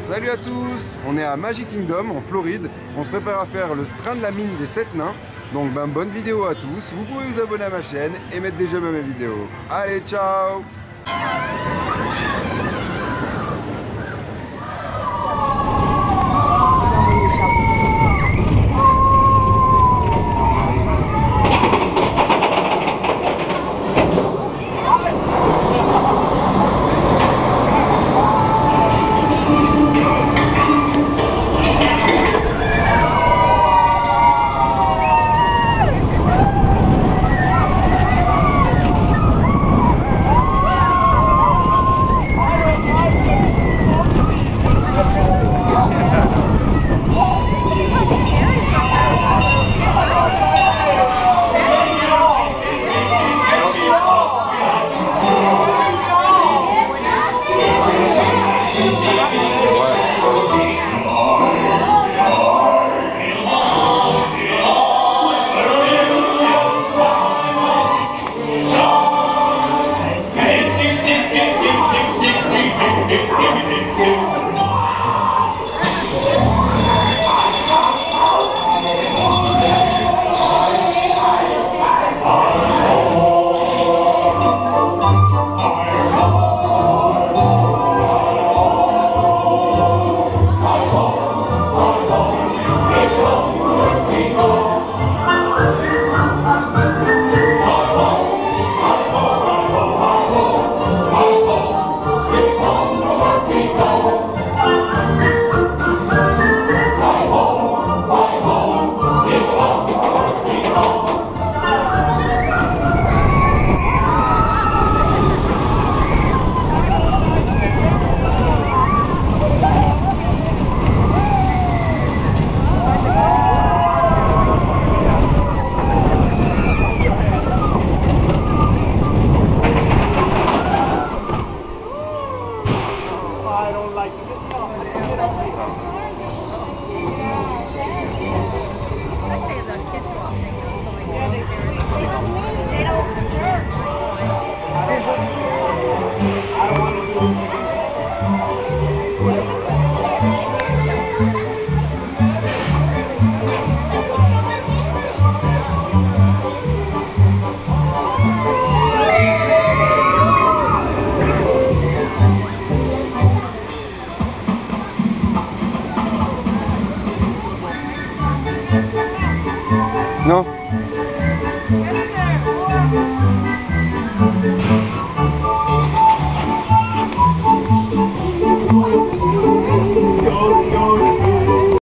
Salut à tous, on est à Magic Kingdom en Floride. On se prépare à faire le train de la mine des 7 nains. Donc bonne vidéo à tous. Vous pouvez vous abonner à ma chaîne et mettre des j'aime à mes vidéos. Allez, ciao! I don't like it. Non?